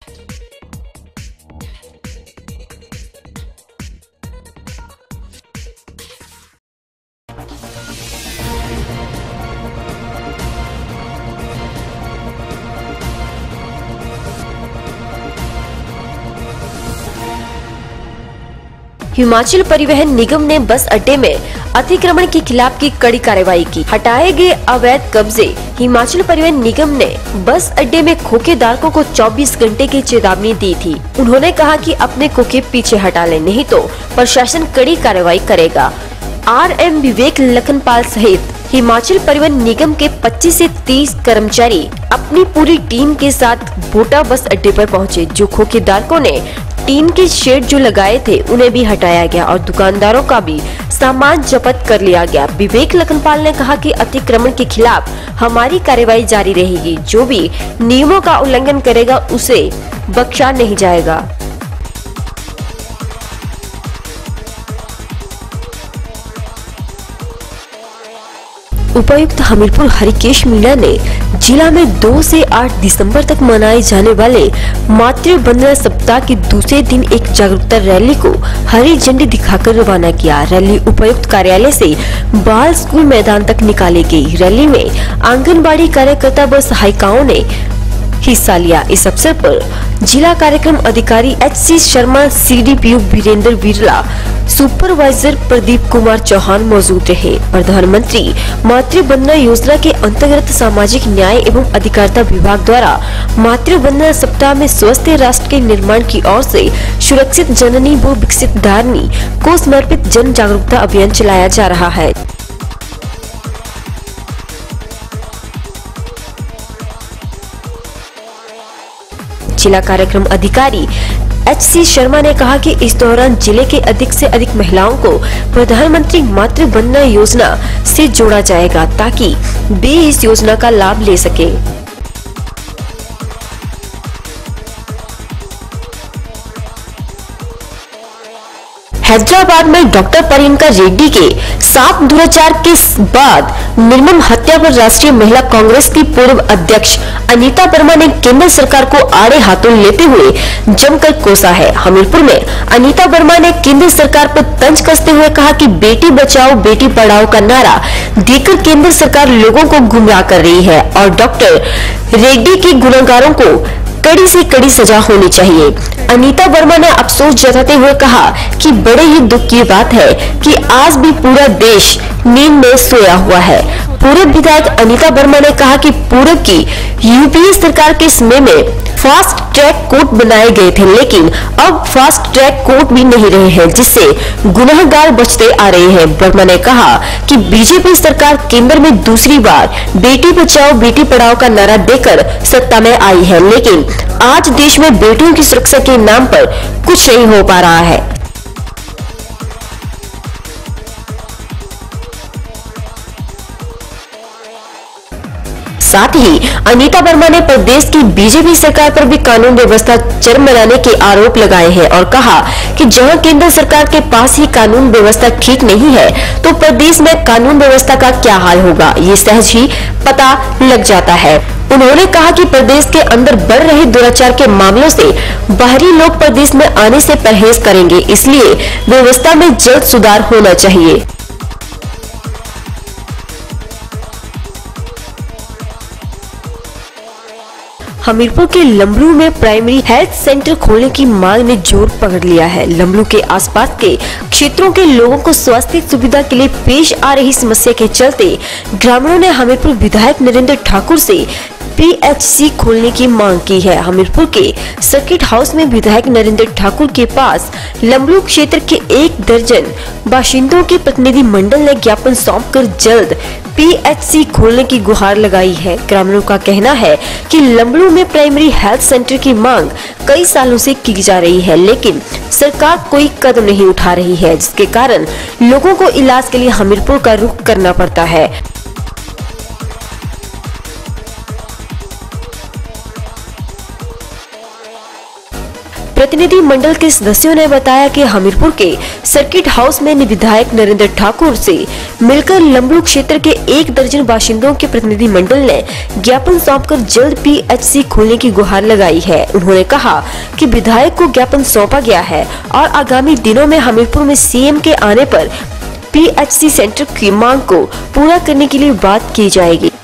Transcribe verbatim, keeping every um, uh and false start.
हिमाचल परिवहन निगम ने बस अड्डे में अतिक्रमण के खिलाफ की कड़ी कार्रवाई की। हटाए गए अवैध कब्जे। हिमाचल परिवहन निगम ने बस अड्डे में खोखे धारकों को चौबीस घंटे की चेतावनी दी थी। उन्होंने कहा कि अपने खोखे पीछे हटा लें, नहीं तो प्रशासन कड़ी कार्रवाई करेगा। आर एम विवेक लखनपाल सहित हिमाचल परिवहन निगम के पच्चीस से तीस कर्मचारी अपनी पूरी टीम के साथ भोटा बस अड्डे पर पहुंचे। जो खोखे धारकों ने टीन के शेड जो लगाए थे उन्हें भी हटाया गया और दुकानदारों का भी सामान जब्त कर लिया गया। विवेक लखनपाल ने कहा कि अतिक्रमण के खिलाफ हमारी कार्रवाई जारी रहेगी। जो भी नियमों का उल्लंघन करेगा उसे बख्शा नहीं जाएगा। उपायुक्त हमीरपुर हरिकेश मीणा ने जिला में दो से आठ दिसंबर तक मनाए जाने वाले मातृ वंदना सप्ताह के दूसरे दिन एक जागरूकता रैली को हरी झंडी दिखाकर रवाना किया। रैली उपायुक्त कार्यालय से बाल स्कूल मैदान तक निकाली गई। रैली में आंगनबाड़ी कार्यकर्ता व सहायिकाओं ने हिस्सा लिया। इस अवसर पर जिला कार्यक्रम अधिकारी H C Sharma, C D P O Virendra Virla, supervisor Pradeep Kumar Chauhan मौजूद रहे। प्रधानमंत्री मातृ वंदना योजना के अंतर्गत सामाजिक न्याय एवं अधिकारिता विभाग द्वारा मातृ वंदना सप्ताह में स्वस्थ राष्ट्र के निर्माण की ओर से सुरक्षित जननी व विकसित धारिणी को समर्पित जन जागरूकता अभियान चलाया जा रहा है। जिला कार्यक्रम अधिकारी एच सी शर्मा ने कहा कि इस दौरान जिले के अधिक से अधिक महिलाओं को प्रधानमंत्री मातृ वंदना योजना से जोड़ा जाएगा ताकि वे इस योजना का लाभ ले सके। हैदराबाद में डॉक्टर प्रियंका रेड्डी के साथ दुराचार के बाद निर्मम हत्या पर राष्ट्रीय महिला कांग्रेस की पूर्व अध्यक्ष अनीता वर्मा ने केंद्र सरकार को आड़े हाथों लेते हुए जमकर कोसा है। हमीरपुर में अनीता वर्मा ने केंद्र सरकार पर तंज कसते हुए कहा कि बेटी बचाओ बेटी पढ़ाओ का नारा देकर केंद्र सरकार लोगों को गुमराह कर रही है और डॉक्टर रेड्डी के गुनहगारों को कड़ी से कड़ी सजा होनी चाहिए। अनीता वर्मा ने अफसोस जताते हुए कहा कि बड़े ही दुख की बात है कि आज भी पूरा देश नींद में सोया हुआ है। पूर्व विधायक अनीता वर्मा ने कहा कि पूर्व की यूपीए सरकार के समय में फास्ट ट्रैक कोर्ट बनाए गए थे, लेकिन अब फास्ट ट्रैक कोर्ट भी नहीं रहे हैं, जिससे गुनहगार बचते आ रहे हैं। वर्मा ने कहा कि बीजेपी सरकार केंद्र में दूसरी बार बेटी बचाओ बेटी पढ़ाओ का नारा देकर सत्ता में आई है, लेकिन आज देश में बेटियों की सुरक्षा के नाम पर कुछ नहीं हो पा रहा है। साथ ही अनीता वर्मा ने प्रदेश की बीजेपी सरकार पर भी कानून व्यवस्था चरमराने के आरोप लगाए हैं और कहा कि जहां केंद्र सरकार के पास ही कानून व्यवस्था ठीक नहीं है तो प्रदेश में कानून व्यवस्था का क्या हाल होगा, ये सहज ही पता लग जाता है। उन्होंने कहा कि प्रदेश के अंदर बढ़ रहे दुराचार के मामलों से बाहरी लोग प्रदेश में आने से परहेज करेंगे, इसलिए व्यवस्था में जल्द सुधार होना चाहिए। हमीरपुर के लंबलू में प्राइमरी हेल्थ सेंटर खोलने की मांग ने जोर पकड़ लिया है। लंबलू के आसपास के क्षेत्रों के लोगों को स्वास्थ्य सुविधा के लिए पेश आ रही समस्या के चलते ग्रामीणों ने हमीरपुर विधायक नरेंद्र ठाकुर से पी एच सी खोलने की मांग की है। हमीरपुर के सर्किट हाउस में विधायक नरेंद्र ठाकुर के पास लंबलू क्षेत्र के एक दर्जन बाशिंदों के प्रतिनिधि मंडल ने ज्ञापन सौंपकर जल्द पी एच सी खोलने की गुहार लगाई है। ग्रामीणों का कहना है कि लंबलू में प्राइमरी हेल्थ सेंटर की मांग कई सालों से की जा रही है, लेकिन सरकार कोई कदम नहीं उठा रही है, जिसके कारण लोगों को इलाज के लिए हमीरपुर का रुख करना पड़ता है। प्रतिनिधि मंडल के सदस्यों ने बताया कि हमीरपुर के सर्किट हाउस में विधायक नरेंद्र ठाकुर से मिलकर लंबड़ू क्षेत्र के एक दर्जन बाशिंदों के प्रतिनिधि मंडल ने ज्ञापन सौंपकर जल्द पीएचसी खोलने की गुहार लगाई है। उन्होंने कहा कि विधायक को ज्ञापन सौंपा गया है और आगामी दिनों में हमीरपुर में सीएम के आने पर पीएचसी सेंटर की मांग को पूरा करने के लिए बात की जाएगी।